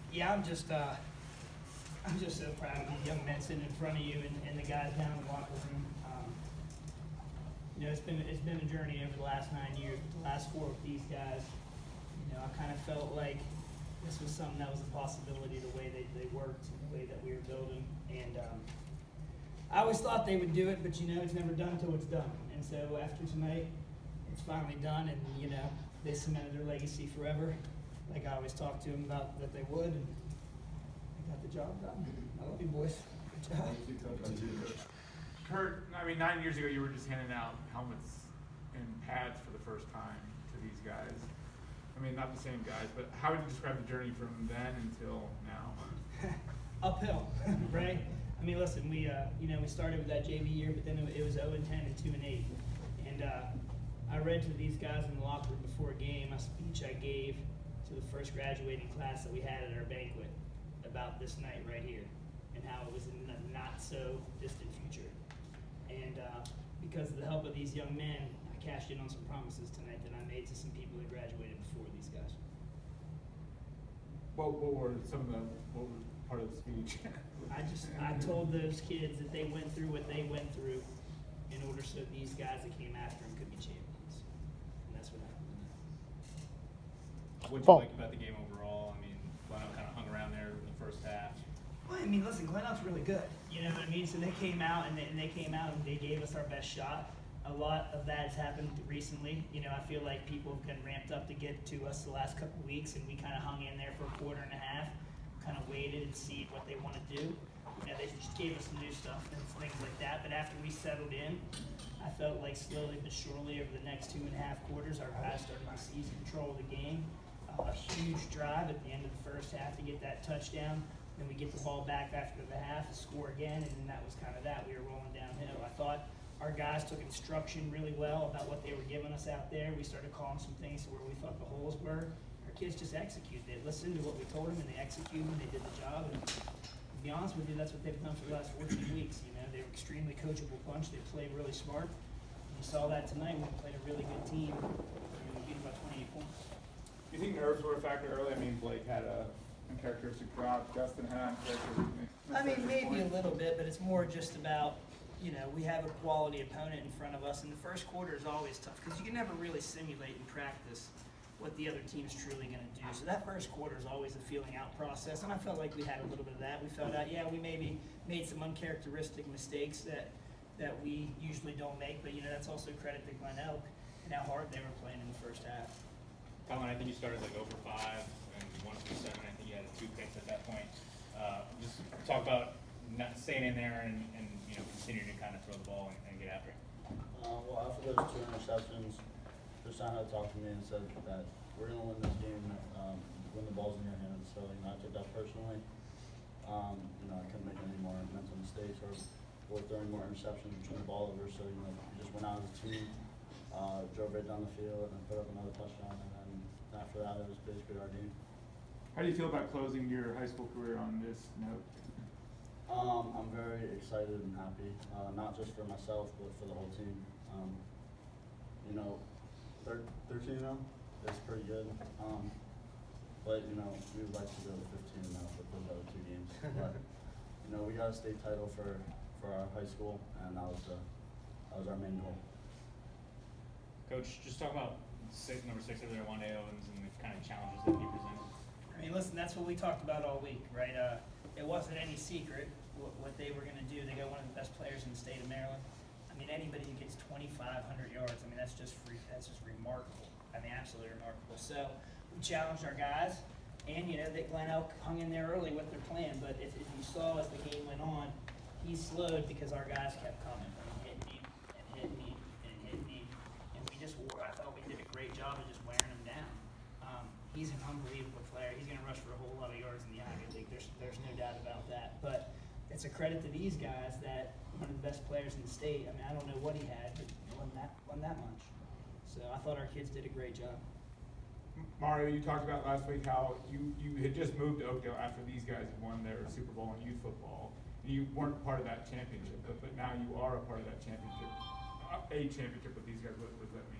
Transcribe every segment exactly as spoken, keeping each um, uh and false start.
Yeah, I'm just uh, I'm just so proud of these young men sitting in front of you and, and the guys down in the locker room. Um, you know, it's been it's been a journey over the last nine years. But the last four with these guys, you know, I kind of felt like this was something that was a possibility. The way they, they worked, and the way that we were building, and um, I always thought they would do it, but you know, it's never done until it's done. And so after tonight, it's finally done, and you know, they cemented their legacy forever. Like I always talked to them about that they would, and they got the job done. I love you, boys. Good job. Thank you, Coach. Thank you, Coach. Kurt, I mean, nine years ago, you were just handing out helmets and pads for the first time to these guys. I mean, not the same guys, but how would you describe the journey from then until now? Uphill, right? I mean, listen, we uh, you know we started with that J V year, but then it was oh and ten and two and eight, and uh, I read to these guys in the locker room before a game a speech I gave to the first graduating class that we had at our banquet about this night right here, and how it was in the not so distant future, and uh, because of the help of these young men, I cashed in on some promises tonight that I made to some people that graduated before these guys. What, what were some of the, what was part of the speech? I just, I told those kids that they went through what they went through in order so these guys that came after them could be champions. And that's what happened. What did you like about the game overall? I mean, Glenelg kind of hung around there in the first half. Well, I mean, listen, Glenelg's really good. You know what I mean? So they came out and they, and they came out and they gave us our best shot. A lot of that has happened recently. You know, I feel like people have been ramped up to get to us the last couple of weeks, and we kind of hung in there for a quarter and a half, kind of waited and see what they want to do. You know, they just gave us some new stuff and things like that. But after we settled in, I felt like slowly but surely over the next two and a half quarters, our guys started to seize control of the game. Uh, a huge drive at the end of the first half to get that touchdown. Then we get the ball back after the half and score again, and then that was kind of that. We were rolling downhill. I thought our guys took instruction really well about what they were giving us out there. We started calling some things to where we thought the holes were. Our kids just executed. They listened to what we told them, and they executed, and they did the job. And to be honest with you, that's what they've done for the last fourteen weeks. You know, they were extremely coachable bunch. They played really smart. You saw that tonight when we played a really good team, and we beat them by twenty-eight points. Do you think nerves were a factor early? I mean, Blake had a uncharacteristic drop. Justin had uncharacteristic. I mean, maybe a little bit, but it's more just about, you know, we have a quality opponent in front of us, and the first quarter is always tough because you can never really simulate and practice what the other team's truly going to do. So that first quarter is always a feeling out process, and I felt like we had a little bit of that. We felt out, yeah, we maybe made some uncharacteristic mistakes that that we usually don't make, but, you know, that's also credit to Glenelg and how hard they were playing in the first half. Colin, I think you started like oh for five and one for seven. I think you had two picks at that point. Uh, just talk about not staying in there and, and you know, continue to kind of throw the ball and, and get after it. Uh, well, after those two interceptions, Christiana talked to me and said that we're going to win this game um, when the ball's in your hands. So, you know, I took that personally. Um, you know, I couldn't make any more mental mistakes or, or throwing more interceptions and turning the ball over. So, you know, we just went out as a team, uh, drove right down the field, and put up another touchdown. And then after that, it was basically our game. How do you feel about closing your high school career on this note? Um, I'm very excited and happy, uh, not just for myself, but for the whole team. Um, you know, thirteen and oh is pretty good, um, but you know, we would like to go to fifteen and oh with those other two games. But you know, we got a state title for for our high school, and that was uh, that was our main goal. Coach, just talk about six, number six over there, Wande Owens, and the kind of challenges that he presented. I mean, listen, that's what we talked about all week, right? Uh, it wasn't any secret what, what they were going to do. They got one of the best players in the state of Maryland. I mean, anybody who gets twenty-five hundred yards, I mean, that's just free, that's just remarkable. I mean, absolutely remarkable. So we challenged our guys, and you know that Glenelg hung in there early with their plan. But if, if you saw as the game went on, he slowed because our guys kept coming, I mean, hitting him and hitting him and hitting him, and we just wore. I thought we did a great job of just wearing him down. Um, he's an unbelievable player. He's going to rush for a whole lot of yards in the Ivy League. There's there's no doubt about that. But it's a credit to these guys that one of the best players in the state. I mean, I don't know what he had, but he won that won that much. So I thought our kids did a great job. Mario, you talked about last week how you, you had just moved to Oakdale after these guys had won their Super Bowl in youth football. You weren't part of that championship, but, but now you are a part of that championship, a championship with these guys. What, what does that mean?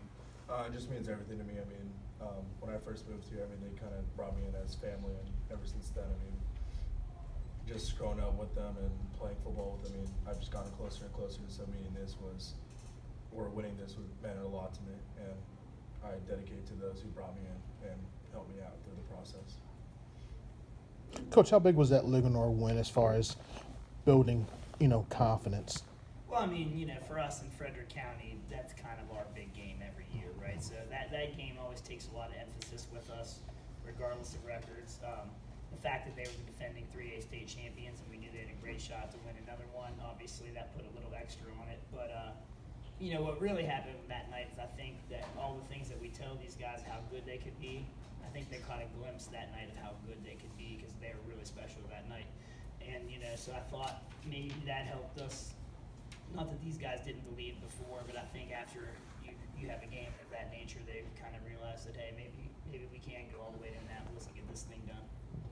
Uh, it just means everything to me. I mean, um, when I first moved here, I mean, they kind of brought me in as family, and ever since then, I mean, just growing up with them and playing football with them, I mean, I've just gotten closer and closer. So meaning this was, or winning this would mattered a lot to me, and I dedicate to those who brought me in and helped me out through the process. Coach, how big was that Ligonor win as far as building, you know, confidence? Well, I mean, you know, for us in Frederick County, that's kind of our big game every year, right? So that, that game always takes a lot of emphasis with us, regardless of records. Um, the fact that they were the defending three A state champions and we knew they had a great shot to win another one, obviously that put a little extra on it. But, uh, you know, what really happened that night is I think that all the things that we tell these guys how good they could be, I think they caught a glimpse that night of how good they could be because they were really special that night. And, you know, so I thought maybe that helped us. Not that these guys didn't believe before, but I think after you, you have a game of that nature, they kind of realize that, hey, maybe maybe we can go all the way to Annapolis and get this thing done.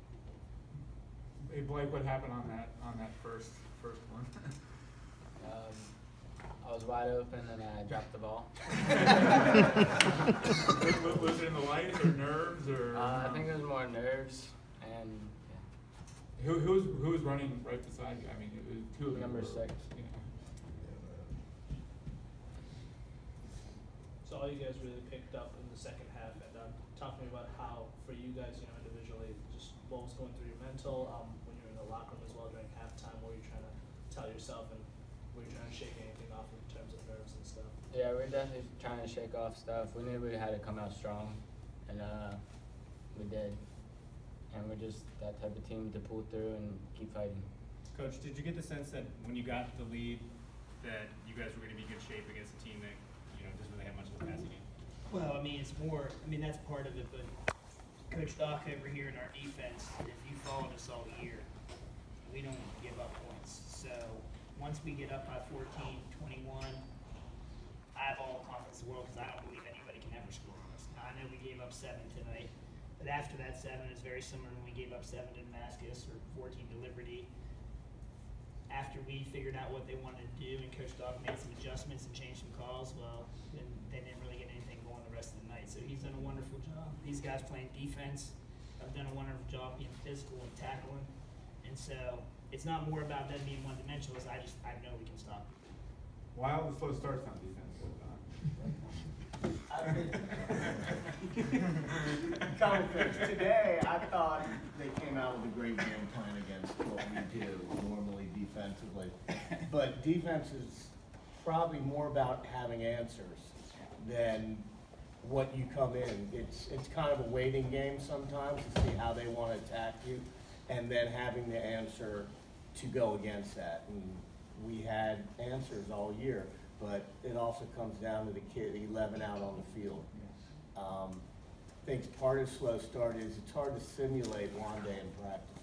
Hey Blake, what happened on that on that first first one? Um, I was wide open and I dropped the ball. was, was it in the lights or nerves or? Uh, I think it was more nerves and yeah. Who who was who was running right beside you? I mean, it was two of them. Number were, six. You know. So all you guys really picked up in the second half, and um, talk to me about how, for you guys, you know, individually, just what was going through your mental um, when you were in the locker room as well during halftime. What were you trying to tell yourself, and were you trying to shake anything off in terms of nerves and stuff? Yeah, we're definitely trying to shake off stuff. We knew we had to come out strong, and uh, we did. And we're just that type of team to pull through and keep fighting. Coach, did you get the sense that when you got the lead, that you guys were going to be in good shape against a team that, you know, doesn't really have much of a passing game? Well, I mean, it's more, I mean, that's part of it, but Coach Doc over here in our defense, if you followed us all year, we don't give up points. So once we get up by fourteen, twenty-one, I have all the confidence in the world because I don't believe anybody can ever score on us. Now, I know we gave up seven tonight, but after that seven is very similar when we gave up seven to Damascus or fourteen to Liberty. After we figured out what they wanted to do and Coach Doc made some adjustments and changed some calls, well, then they didn't really get anything going the rest of the night. So he's done a wonderful job. These guys playing defense have done a wonderful job being physical and tackling. And so it's not more about them being one-dimensional, as I just, I know we can stop them. Why all the slow starts on defense? I think, Coach, today I thought they came out with a great game plan against what we do normally defensively. But defense is probably more about having answers than what you come in. It's it's kind of a waiting game sometimes to see how they want to attack you, and then having the answer to go against that. And we had answers all year. But it also comes down to the kid, eleven out on the field. Um, I think part of slow start is it's hard to simulate Wande in practice.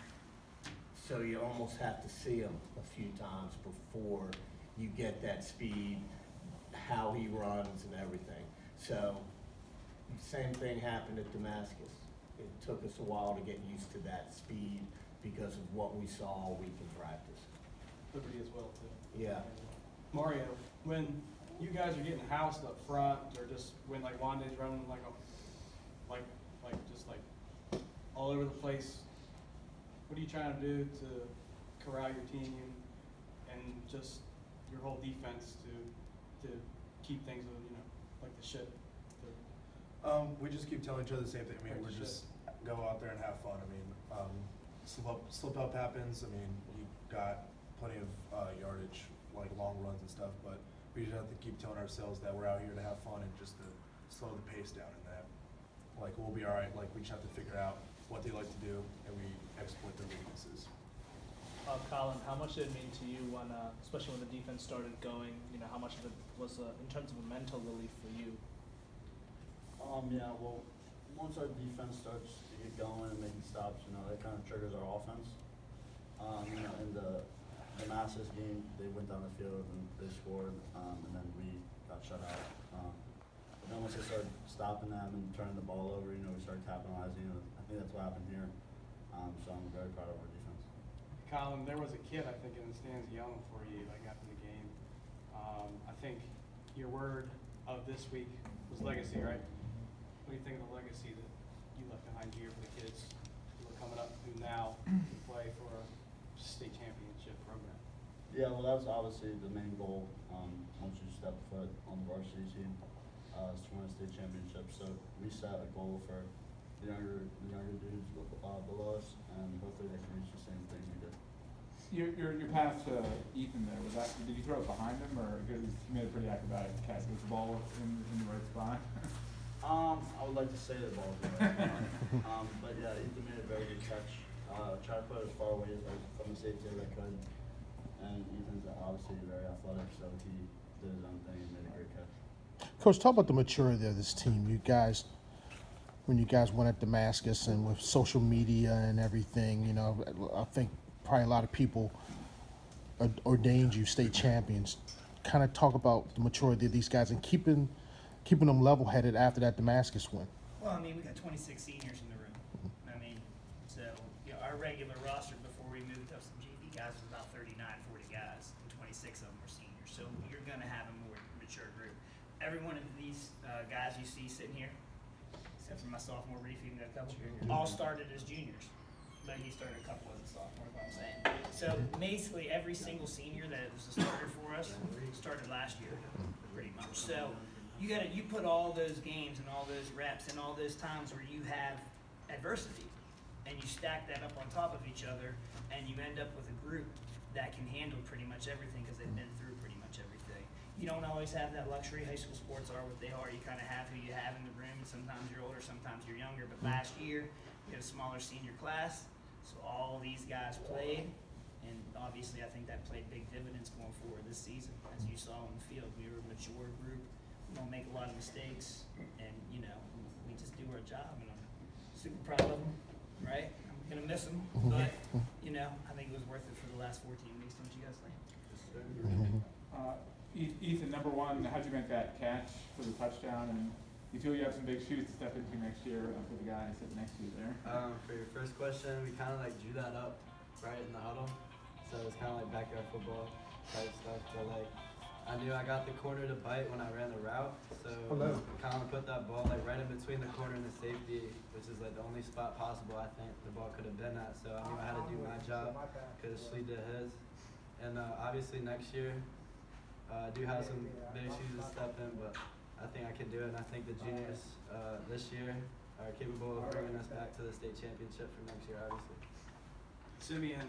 So you almost have to see him a few times before you get that speed, how he runs and everything. So same thing happened at Damascus. It took us a while to get used to that speed because of what we saw all week in practice. Liberty as well too. Yeah. Mario, when you guys are getting housed up front, or just when like Wande's running like a, like like just like all over the place, what are you trying to do to corral your team and just your whole defense to to keep things, you know, like the ship? Um, we just keep telling each other the same thing. I mean, we're just go out there and have fun. I mean, um, slip up, slip up happens. I mean, you got plenty of uh, yardage, like long runs and stuff, but we just have to keep telling ourselves that we're out here to have fun and just to slow the pace down, and that like we'll be all right. Like we just have to figure out what they like to do and we exploit their weaknesses. Uh, Colin, how much did it mean to you when, uh, especially when the defense started going? You know, how much of it was uh, in terms of a mental relief for you? Um, yeah, well, once our defense starts to get going and making stops, you know, that kind of triggers our offense. Um, you know, in the Damascus game, they went down the field and they scored, um, and then we got shut out. Um, but then once they started stopping them and turning the ball over, you know, we started capitalizing. And I think that's what happened here. Um, so I'm very proud of our defense. Colin, there was a kid I think in the stands yelling for you like after the game. Um, I think your word of this week was legacy, right? What do you think of the legacy that you left behind here for the kids who are coming up who now play for a state championship program? Yeah, well, that's obviously the main goal, um, once you step foot on the varsity team, uh, is to win a state championship. So we set a goal for the younger, the younger dudes, uh, below us, and hopefully they can reach the same thing we did. Your, your, your pass to Ethan there, was that, did you throw it behind him, or, because he made a pretty acrobatic catch with the ball in, in the right spot? Um, I would like to say the ball was right. um, but yeah, Ethan made a very good catch. Uh, tried to put it as far away as from the safety as I could. And Ethan's obviously very athletic, so he did his own thing and made a great catch. Coach, talk about the maturity of this team. You guys, when you guys went at Damascus and with social media and everything, you know, I think probably a lot of people ordained you state champions. Kind of talk about the maturity of these guys and keeping keeping them level-headed after that Damascus win. Well, I mean, we got twenty-six seniors in the room. I mean, so, you know, our regular roster before we moved up some G V guys was about thirty-nine, forty guys, and twenty-six of them were seniors. So you're gonna have a more mature group. Every one of these uh, guys you see sitting here, except for my sophomore Reef, even though a couple, all started as juniors. But he started a couple as a sophomore, is what I'm saying. So basically, every single senior that was a starter for us started last year, pretty much. So you got to you put all those games and all those reps and all those times where you have adversity, and you stack that up on top of each other, and you end up with a group that can handle pretty much everything because they've been through pretty much everything. You don't always have that luxury. High school sports are what they are. You kind of have who you have in the room, and sometimes you're older, sometimes you're younger. But last year, we had a smaller senior class, so all these guys played, and obviously I think that played big dividends going forward this season. As you saw on the field, we were a mature group. We don't make a lot of mistakes, and you know, we just do our job, and I'm super proud of them, right? I'm gonna miss them, but you know, I think it was worth it for the last fourteen weeks, don't you guys think? Uh, Ethan, number one, how'd you make that catch for the touchdown? And you feel you have some big shoes to step into next year for the guy sitting next to you there? Um, for your first question, we kind of like drew that up right in the huddle. So it was kind of like backyard football type stuff. But like, I knew I got the corner to bite when I ran the route. So kind of put that ball like right in between the corner and the safety, which is like the only spot possible I think the ball could have been at. So I knew I had to do my job because Slee did his. And uh, obviously next year, uh, I do have some big shoes to step in, but I think I can do it. And I think the juniors uh, this year are capable of bringing us back to the state championship for next year, obviously. Simeon,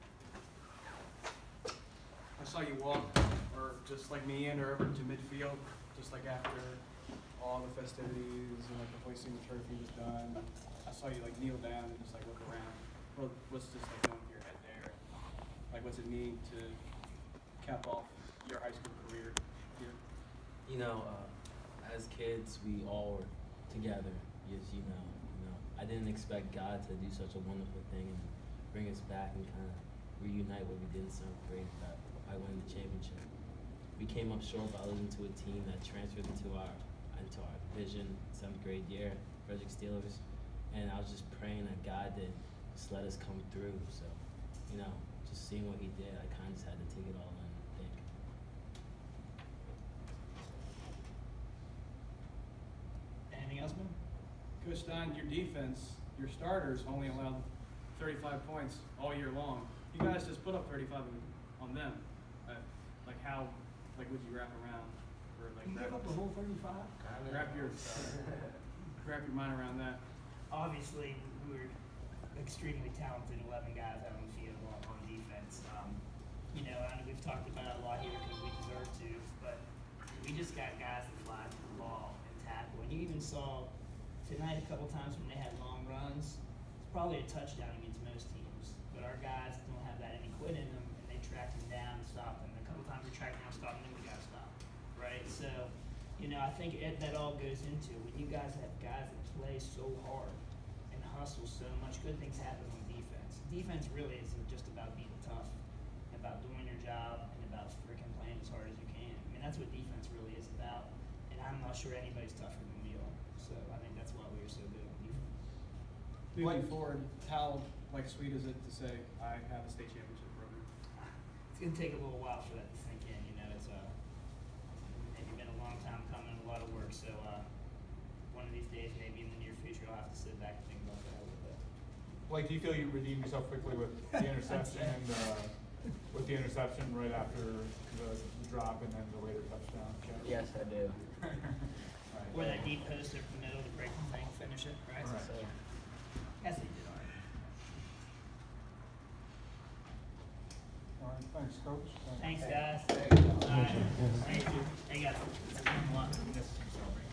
I saw you walk, or just like meander over to midfield, just like after all the festivities and like the hoisting the trophy was done. I saw you like kneel down and just like look around. Well, what's just like going through your head there? Like, what's it mean to cap off your high school career here? You know, uh, as kids, we all were together. Yes, you know, you know. I didn't expect God to do such a wonderful thing and bring us back and kind of reunite what we did in seventh grade by, by winning the championship. We came up short by losing to a team that transferred into our into our division seventh grade year, Frederick Steelers, and I was just praying that God did just let us come through. So, you know, just seeing what He did, I kind of just had to take it all in and think. Anything else, man? Coach Stein, your defense, your starters only allowed thirty-five points all year long. You guys just put up thirty-five on them. Uh, like how, like would you wrap around, or like You wrap, gave up the whole thirty-five? wrap your wrap your mind around that? Obviously, we were extremely talented eleven guys out on the field on, on defense. Um, you know, I know we've talked about it a lot here because we deserve to, but we just got guys that fly to the ball and tackle. And you even saw tonight a couple times when they had long runs, it's probably a touchdown against most teams, but our guys don't have that any quit in them, and they tracked him down and stopped him. A couple times we tracked down, stopped him, and we got stopped, right? So, you know, I think it, that all goes into when you guys have guys that play so hard and hustle so much, good things happen on defense. Defense really isn't just about being tough, about doing your job, and about freaking playing as hard as you can. I mean, that's what defense really is about, and I'm not sure anybody's tougher than we are. So I think that's why we are so good on defense. Moving forward, how like sweet is it to say I have a state championship program? It's gonna take a little while for that to sink in. You know, it's uh, maybe been a long time coming. a lot of work. So uh, one of these days, maybe in the near future, I'll have to sit back and think about that a little bit. Like, do you feel you redeemed yourself quickly with the interception and uh, with the interception right after the, the drop and then the later touchdown catch? Yes, I do. Right. Or that deep post up the middle to break the thing, finish it, right? Right. So, That's what you did, all right. All right, thanks, Coach. Thanks, guys. Thank you. All right. Thank you. Hey, guys. It's been a lot. Yes, I'm sorry.